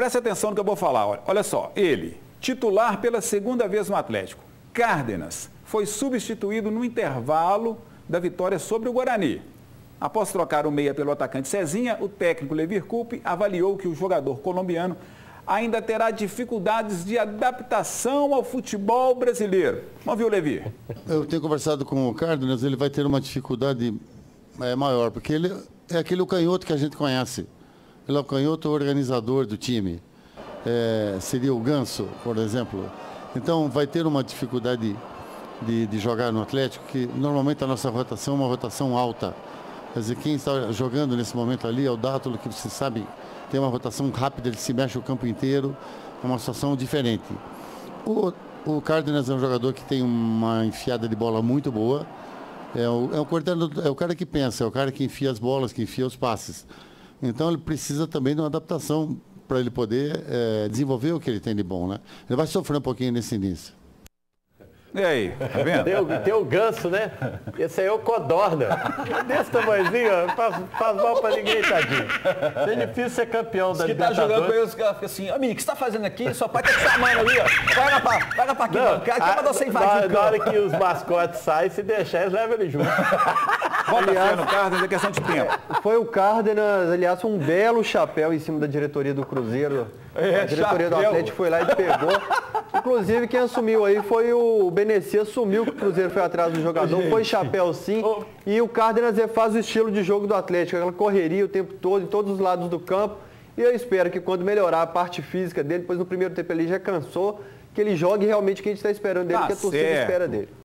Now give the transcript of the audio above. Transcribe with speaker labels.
Speaker 1: preste atenção no que eu vou falar. Olha só, ele, titular pela segunda vez no Atlético, Cárdenas, foi substituído no intervalo da vitória sobre o Guarani. Após trocar o meia pelo atacante Cezinha, o técnico Levir Coupe avaliou que o jogador colombiano ainda terá dificuldades de adaptação ao futebol brasileiro. Vamos ver o Levir.
Speaker 2: Eu tenho conversado com o Cárdenas, ele vai ter uma dificuldade maior, porque ele é aquele canhoto que a gente conhece. Ele é o canhoto organizador do time. Seria o Ganso, por exemplo. Então vai ter uma dificuldade de jogar no Atlético, que normalmente a nossa rotação é uma rotação alta. Quer dizer, quem está jogando nesse momento ali é o Dátulo, que você sabe, tem uma rotação rápida, ele se mexe o campo inteiro, é uma situação diferente. O Cárdenas é um jogador que tem uma enfiada de bola muito boa, é o cara que pensa, é o cara que enfia as bolas, que enfia os passes. Então ele precisa também de uma adaptação para ele poder desenvolver o que ele tem de bom, né? Ele vai sofrer um pouquinho nesse início.
Speaker 1: E aí, tá vendo?
Speaker 3: Tem o Ganso, né? Esse aí é o Codorna. Desse tamanhozinho, ó, faz mal pra ninguém, tadinho. É difícil ser campeão da Libertadores.
Speaker 4: Que tá jogando com eles, que fica assim, amigo, o que você tá fazendo aqui? Seu pai tá te chamando ali, ó. Vai pra aqui, aqui mandou você invadir.
Speaker 3: Na hora que os mascotes saem, se deixar, eles levam ele junto.
Speaker 1: Aliás, no Cárdenas é questão de tempo.
Speaker 5: Foi o Cárdenas, aliás, um belo chapéu em cima da diretoria do Cruzeiro. A diretoria do Atlético foi lá e pegou. Inclusive, quem assumiu aí foi o Beneci, assumiu que o Cruzeiro foi atrás do jogador, foi chapéu sim. E o Cárdenas faz o estilo de jogo do Atlético, aquela correria o tempo todo, em todos os lados do campo. E eu espero que quando melhorar a parte física dele, depois no primeiro tempo ele já cansou, que ele jogue realmente o que a gente está esperando dele, que a torcida espera dele.